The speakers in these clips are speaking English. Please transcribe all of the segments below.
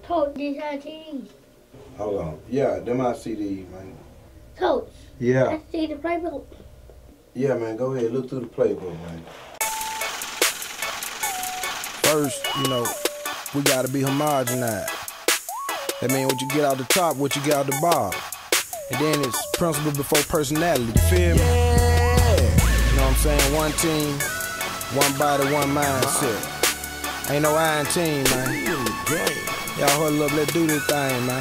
Coach, these are CDs. Hold on. Yeah, them are CDs, man. Coach. Yeah. I see the playbook. Yeah, man, go ahead. Look through the playbook, man. First, we gotta be homogenized. That means what you get out the top, what you get out the bottom. And then it's principle before personality, you feel me? Yeah! You know what I'm saying? One team, one body, one mindset. Ain't no iron team, man. Y'all huddle up, let's do this thing, man.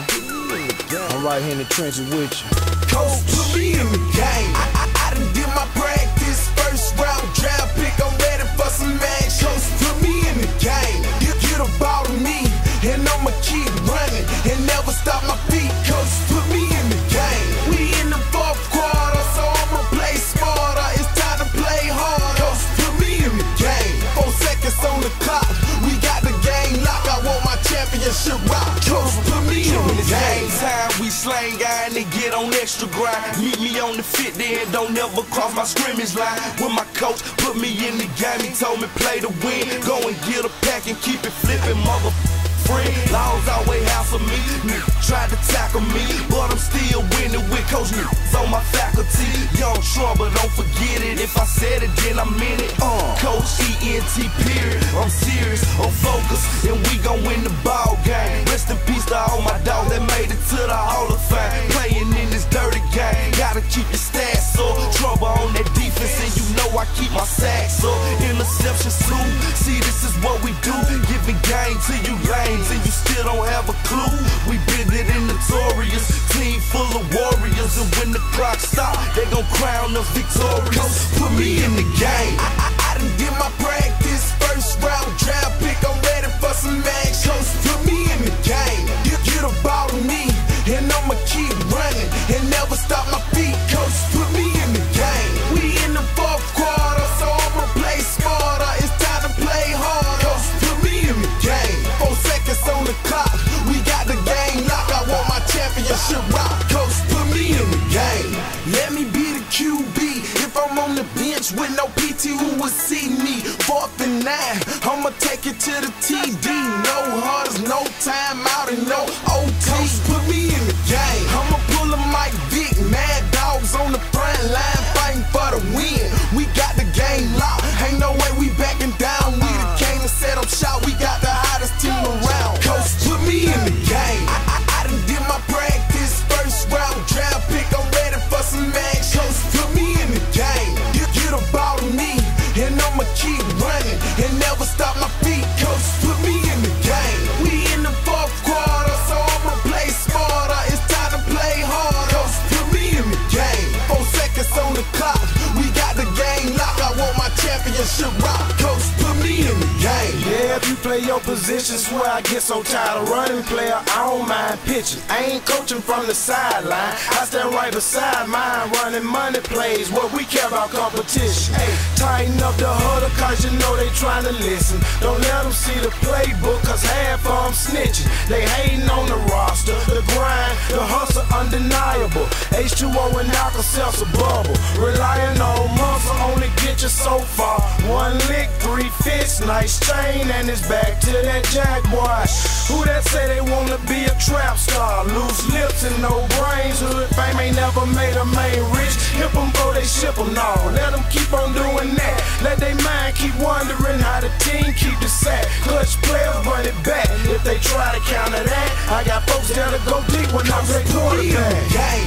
I'm right here in the trenches with you. Coach, put me in the game. I done did my practice. First round draft pick, I'm ready for some action. Coach, put me in the game. You get a ball to me, and I'ma keep running and never stop my feet. Coach, put me in the game. We in the fourth quarter, so I'ma play smarter. It's time to play harder. Coach, put me in the game. 4 seconds on the clock. We got the game locked. I want my championship rock. Coach, put me in the game. Time we slang guy and they get on extra grind. Meet me on the 50 and don't never cross my scrimmage line. When my coach put me in the game, he told me play to win. Go and get a pack and keep it flipping, mother friend. Laws always hassle me. Tried to tackle me, but I'm still winning with coach on my faculty. Young Trump, but don't forget it. If I said it, then I meant it. Coach ENT period. I'm serious, I'm focused, and we gon' win the ball game. Rest in peace to all my dogs that made it to the Hall of Fame. Playing in this dirty game, gotta keep your stats up. Trouble on that defense, and you know I keep my sacks up. Interceptions too. See, this is what we do. Giving game to you lanes, and you still don't have a clue. We bigger than notorious, team full of warriors, and when the clock stop, they gon' crown us victorious. Coach, put me in the game. I done did my practice. First round draft pick, I'm ready for some action. Coach, put me in the game. You get a ball to me, and I'ma keep running and never stop my feet. Coach, put me in the game. We in the fourth quarter, so I'ma play smarter. It's time to play harder. Coach, put me in the game. 4 seconds on the clock. We got the game locked. I want my championship rock. Coach, put me in the game. Let me be the QB. If I'm on the bench with no PT, who will see me? 4th and 9, I'ma take it to the TD. No huddles, no timeout, and no OT. Coach, put me in the game. I'ma pull a Mike Vick. Mad dogs on the front line fighting for the win. We got the game locked. Ain't no way we backing down. We the came and set up shop. We got the hottest team around. Coach, put me in the game. I done did my practice. First round draft pick. I'm ready for some action. Coach, put me in the game. You get a ball to me, and I'ma keep running and never stop my feet. Coach, put me in the game. We in the fourth quarter, so I'ma play smarter. It's time to play harder. Coach, put me in the game. 4 seconds on the clock. We got the game locked. I want my championship rock. Coach, put me in the game. Yeah, if you play your position, swear I get so tired of running, player. I don't mind pitching. I ain't coaching from the sideline. I stand right beside mine, running money plays. What we care about competition. Hey, tighten up the huddle, cause you know they trying to listen. Don't let them see the playbook, cause half of them snitching. They hating on the roster, the grind, the hustle undeniable. H2O and Alka-Seltzer bubble. Relying on muscle only get you so far. 1 lick, 3 fists, nice chain, and it's back to that jack boy. Who that say they wanna be a trap star? Loose lips and no brains. Hood fame ain't never made a man rich. Hip them before they ship them, no. Let them keep on doing that. Let they mind keep wondering how the team keep the sack. Clutch players run it back. If they try to counter that, I got folks that'll go deep when I play quarterback.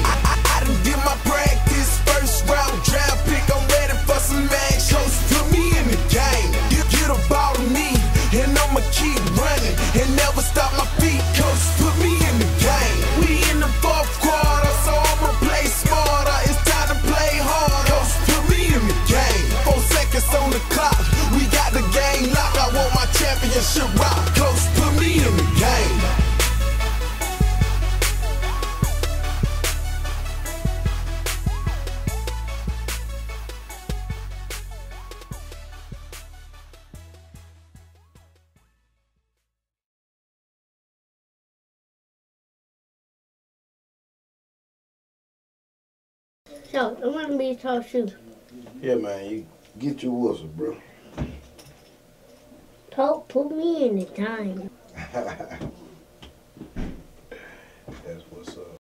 I done did my practice. First round draft pick. I'm ready for some action. Coach, put me in the game. You get a ball to me, and I'ma keep running and never stop my feet. Coach, put me in the game. We in the fourth quarter, so I'ma play smarter. It's time to play harder. Coach, put me in the game. 4 seconds on the clock. We got the game locked. I want my championship rock. Coach, put me in the game. So, I'm gonna be tall shoe. Yeah, man, you get your whistle, bro. Talk, put me in the time. That's what's up.